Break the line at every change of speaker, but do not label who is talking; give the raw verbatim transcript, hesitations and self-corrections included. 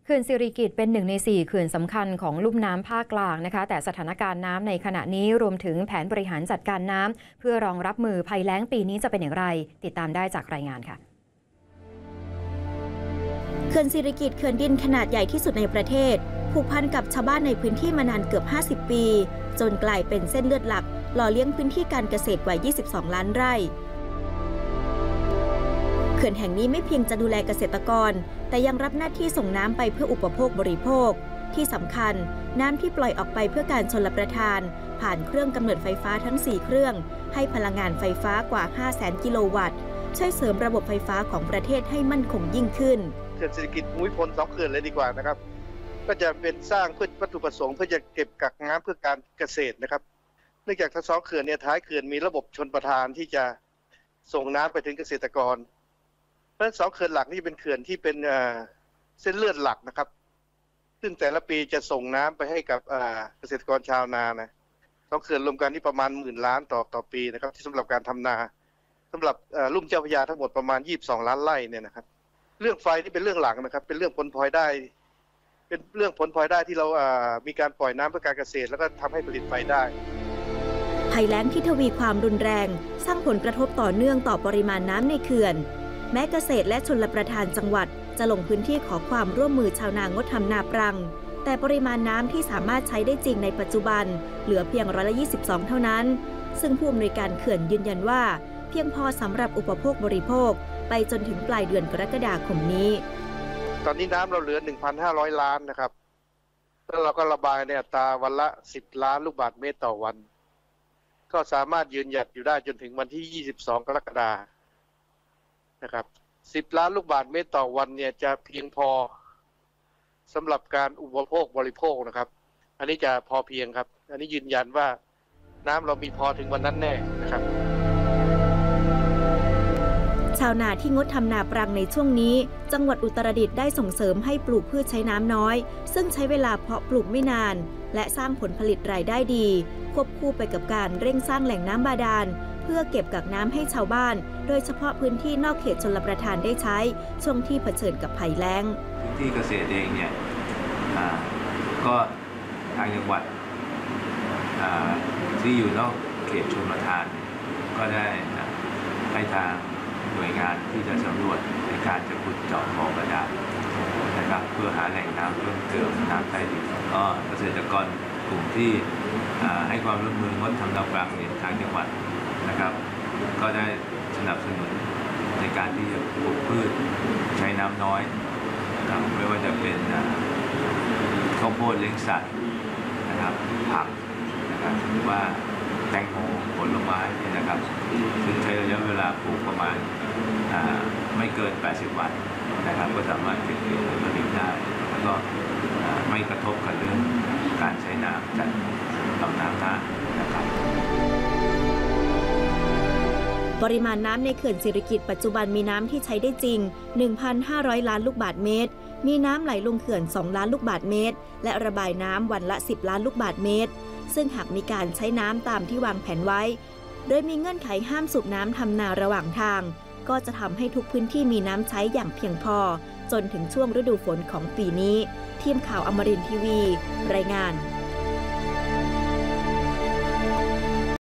เขื่อนสิริกิติ์เป็นหนึ่งในสี่เขื่อนสำคัญของลุ่มน้ำภาคกลางนะคะแต่สถานการณ์น้ำในขณะนี้รวมถึงแผนบริหารจัดการน้ำเพื่อรองรับมือภัยแล้งปีนี้จะเป็นอย่างไรติดตามได้จากรายงานค่ะ
เขื่อนสิริกิติ์เขื่อนดินขนาดใหญ่ที่สุดในประเทศผูกพันกับชาวบ้านในพื้นที่มานานเกือบห้าสิบปีจนกลายเป็นเส้นเลือดหลักหล่อเลี้ยงพื้นที่การเกษตรกว่ายี่สิบสองล้านไร่เขื่อนแห่งนี้ไม่เพียงจะดูแลเกษตรกรแต่ยังรับหน้าที่ส่งน้ำไปเพื่ออุปโภคบริโภคที่สำคัญน้ำที่ปล่อยออกไปเพื่อการชลประทานผ่านเครื่องกำเนิดไฟฟ้าทั้งสี่เครื่องให้พลังงานไฟฟ้ากว่า ห้าแสน กิโลวัตต์ช่วยเสริมระบบไฟฟ้าของประเทศให้มั่นคงยิ่งขึ้น
เขื่อนสิริกิติ์ภูมิพลสองเขื่อนเลยดีกว่านะครับก็จะเป็นสร้างเพื่อวัตถุประสงค์เพื่อจะเก็บกักน้ำเพื่อการเกษตรนะครับเนื่องจากทั้งสองเขื่อนเนี่ยท้ายเขื่อนมีระบบชลประทานที่จะส่งน้ำไปถึงเกษตรกรเพราะฉะนั้นสองเขื่อนหลักนี่เป็นเขื่อนที่เป็นเส้นเลือดหลักนะครับซึ่งแต่ละปีจะส่งน้ำไปให้กับเกษตรกรชาวนานะสองเขื่อนรวมกันที่ประมาณหมื่นล้านต่อต่อปีนะครับที่สำหรับการทำนาสำหรับลุ่มเจ้าพระยาทั้งหมดประมาณยี่สิบสองล้านไร่เนี่ยนะครับเรื่องไฟนี่เป็นเรื่องหลักนะครับเป็นเรื่องผลพลอยได้เป็นเรื่องผลพลอยได้ที่เรามีการปล่อยน้ำเพื่อการเกษตรแล้วก็ทำให้ผลิตไฟได้
ภัยแล้งที่ทวีความรุนแรงสร้างผลกระทบต่อเนื่องต่อปริมาณน้ำในเขื่อนแม้เกษตรและชลประทานจังหวัดจะลงพื้นที่ขอความร่วมมือชาวนางดทำนาปรังแต่ปริมาณน้ำที่สามารถใช้ได้จริงในปัจจุบันเหลือเพียงร้อยละยี่สิบสองเท่านั้นซึ่งผู้อำนวยการเขื่อนยืนยันว่าเพียงพอสำหรับอุปโภคบริโภคไปจนถึงปลายเดือนกรกฎาคมนี้
ตอนนี้น้ำเราเหลือ หนึ่งพันห้าร้อย ล้านนะครับแล้วเราก็ระบายในอัตราวันละสิบล้านลูกบาศก์เมตรต่อวันก็สามารถยืนหยัดอยู่ได้จนถึงวันที่ยี่สิบสองกรกฎาคมนะครับสิบล้านลูกบาศก์เมตรต่อวันเนี่ยจะเพียงพอสำหรับการอุปโภคบริโภคนะครับอันนี้จะพอเพียงครับอันนี้ยืนยันว่าน้ำเรามีพอถึงวันนั้นแน่นะครับ
ชาวนาที่งดทำนาปรังในช่วงนี้จังหวัดอุตรดิตถ์ได้ส่งเสริมให้ปลูกพืชใช้น้ำน้อยซึ่งใช้เวลาเพาะปลูกไม่นานและสร้างผลผลิตรายได้ดีควบคู่ไปกับการเร่งสร้างแหล่งน้ำบาดาลเพื่อเก็บกักน้ำให้ชาวบ้านโดยเฉพาะพื้นที่นอกเขตชลประทานได้ใช้ช่วงที่เผชิญกับภัยแล้ง
พื้นที่เกษตรเองเนี่ยก็ทางจังหวัดที่อยู่นอกเขตชลประทานก็ได้ให้ทางหน่วยงานที่จะสำรวจในการจะขุดเจาะบ่อบาดาลนะครับเพื่อหาแหล่งน้ำเพิ่มเติมน้ำใต้ดินก็เกษตรกรกลุ่มที่ให้ความร่วมมืองดทำนาปรังเนี่ยทางจังหวัดนะครับก็ได้สนับสนุนในการที่จะปลูกพืชใช้น้ำน้อยนะครับไม่ว่าจะเป็นข้าวโพดเลี้ยงสัตว์นะครับผักนะครับหรือว่าแตงโมผลไม้นะครับซึ่งใช้ระยะเวลาปลูกประมาณไม่เกินแปดสิบวันนะครับก็สามารถเก็บเกี่ยวผลผลิตได้แล้วก็ไม่กระทบกับเรื่องการใช้น้ำจากลำน้ำน่านนะครับ
ปริมาณน้ำในเขื่อนสิริกิติ์ปัจจุบันมีน้ำที่ใช้ได้จริง หนึ่งพันห้าร้อย ล้านลูกบาศก์เมตรมีน้ำไหลลงเขื่อนสองล้านลูกบาศก์เมตรและระบายน้ำวันละสิบล้านลูกบาศก์เมตรซึ่งหากมีการใช้น้ำตามที่วางแผนไว้โดยมีเงื่อนไขห้ามสูบน้ำทำนาระหว่างทางก็จะทำให้ทุกพื้นที่มีน้ำใช้อย่างเพียงพอจนถึงช่วงฤดูฝนของปีนี้ทีมข่าวอมรินทร์ทีวีรายงาน